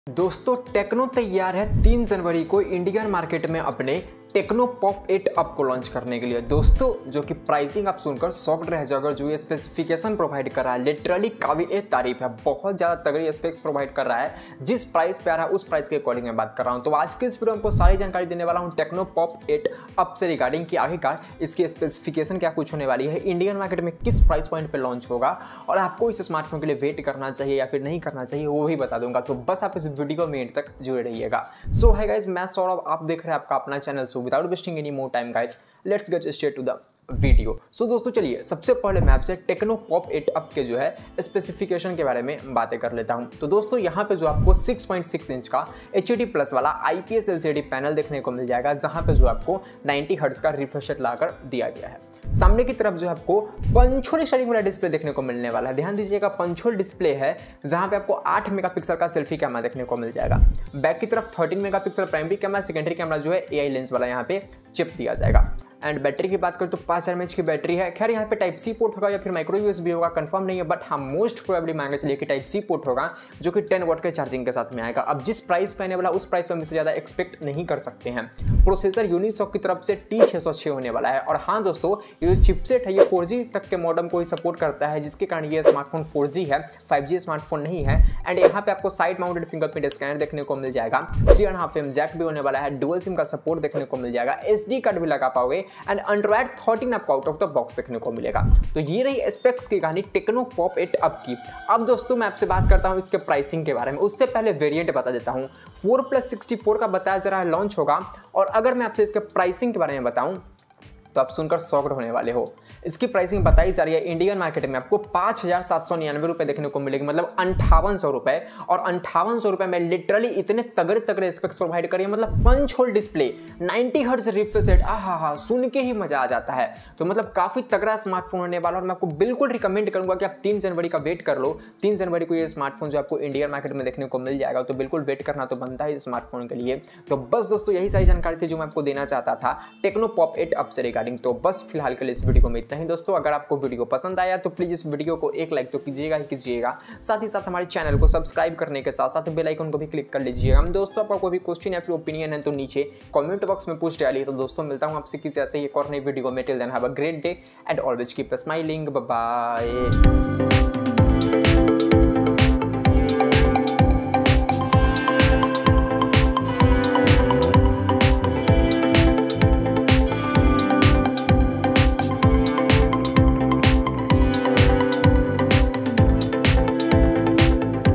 दोस्तों टेक्नो तैयार है 3 जनवरी को इंडियन मार्केट में अपने टेक्नो पॉप 8 अप को लॉन्च करने के लिए। दोस्तों जो कि प्राइसिंग आप सुनकर शॉक्ड रह जाओगे। जो ये स्पेसिफिकेशन प्रोवाइड कर रहा है लिटरली काबिल तारीफ है। बहुत ज़्यादा तगड़ी स्पेक्स प्रोवाइड कर रहा है। जिस प्राइस पे आ रहा है उस प्राइस के अकॉर्डिंग मैं बात कर रहा हूँ। तो आज के इस वीडियो में आपको सारी जानकारी देने वाला हूँ टेक्नो पॉप 8 अप से रिगार्डिंग कि आखिरकार इसकी स्पेसिफिकेशन क्या कुछ होने वाली है, इंडियन मार्केट में किस प्राइस पॉइंट पर लॉन्च होगा और आपको इस स्मार्टफोन के लिए वेट करना चाहिए या फिर नहीं करना चाहिए वो भी बता दूंगा। तो बस आप इस वीडियो में एंड तक जुड़े रहिएगा। सो हाय गाइस, मैं सौरभ, आप देख रहे हैं आपका अपना चैनल। So without wasting any more time guys, let's get straight to the video. So दोस्तों चलिए सबसे पहले मैं आपसे टेक्नो पॉप 8 अप के जो है स्पेसिफिकेशन के बारे में बातें कर लेता हूं। तो दोस्तों यहाँ पे जो आपको 6.6 इंच का HD प्लस वाला IPS LCD पैनल देखने को मिल जाएगा, जहां पे जो आपको 90 हर्ट्ज का रिफ्रेश रेट लाकर दिया गया है। सामने की तरफ जो है आपको पंचोल स्टाइलिंग वाला डिस्प्ले देखने को मिलने वाला है। ध्यान दीजिएगा पंचोल डिस्प्ले है, जहां पे आपको 8 मेगापिक्सल का सेल्फी कैमरा देखने को मिल जाएगा। बैक की तरफ 13 megapixel primary camera, secondary camera जो है AI लेंस वाला यहाँ पे चिप दिया जाएगा। एंड बैटरी की बात करें तो 5000 mAh की बैटरी है। खैर यहाँ पे टाइप सी पोर्ट होगा या फिर माइक्रो USB होगा, कंफर्म नहीं है, बट हाँ मोस्ट प्रोबेबली मान के चलिए कि टाइप सी पोर्ट होगा जो कि 10 वाट के चार्जिंग के साथ में आएगा। अब जिस प्राइस पे आने वाला उस प्राइस पे हम इससे ज़्यादा एक्सपेक्ट नहीं कर सकते हैं। प्रोसेसर यूनिसॉक की तरफ से T606 होने वाला है। और हाँ दोस्तों, ये जो चिपसेट है ये 4G तक के मॉडम को ही सपोर्ट करता है, जिसके कारण ये स्मार्टफोन 4G है, 5G स्मार्टफोन नहीं है। एंड यहाँ पे आपको साइड माउंटेड फिंगरप्रिंट स्कैनर देखने को मिल जाएगा। 3.5mm जैक भी होने वाला है। डुअल सिम का सपोर्ट देखने को मिल जाएगा। SD कार्ड भी लगा पाओगे। एंड एंड्रॉइड 13 आपको आउट ऑफ द बॉक्स देखने को मिलेगा। तो ये रही स्पेक्स की कहानी टेक्नो पॉप 8 अप की। अब दोस्तों मैं आपसे बात करता हूं इसके प्राइसिंग के बारे में। उससे पहले वेरिएंट बता देता हूं। 4+64 का बताया जा रहा है लॉन्च होगा। और अगर मैं आपसे इसके प्राइसिंग के बारे में बताऊं तो आप सुनकर शॉक्ड होने वाले हो। इसकी प्राइसिंग बताई जा रही है इंडियन मार्केट में आपको 5799 रुपए देखने को मिलेगी, मतलब 5800 रुपए। और 5800 रुपए में लिटरली इतने तगड़े तगड़े स्पेक्स प्रोवाइड करिए, मतलब punch hole display, 90 hertz refresh rate, आहा सुन के ही मजा आ जाता है। तो मतलब काफी तगड़ा स्मार्टफोन होने वाला। और मैं आपको बिल्कुल रिकमेंड करूंगा कि आप 3 जनवरी का वेट कर लो। 3 जनवरी को ये स्मार्टफोन जो आपको इंडियन मार्केट में देखने को मिल जाएगा। तो बिल्कुल वेट करना तो बनता है इस स्मार्टफोन के लिए। तो बस दोस्तों यही सारी जानकारी थी जो मैं आपको देना चाहता था टेक्नो पॉप 8 अप से रिगार्डिंग। तो बस फिलहाल के लिए इस वीडियो को में इतना ही दोस्तों। अगर आपको वीडियो पसंद आया तो प्लीज इस वीडियो को एक लाइक तो कीजिएगा ही कीजिएगा। साथ ही साथ हमारे चैनल को सब्सक्राइब करने के साथ साथ बेल आइकन को भी क्लिक कर लीजिएगा। हम दोस्तों आपका कोई भी क्वेश्चन या फिर ओपिनियन है तो नीचे कमेंट बॉक्स में पूछ डालिए। तो दोस्तों मिलता हूं आपसे किसी ऐसे एक और नई वीडियो में। Till then have a great day and always keep smiling. Bye bye.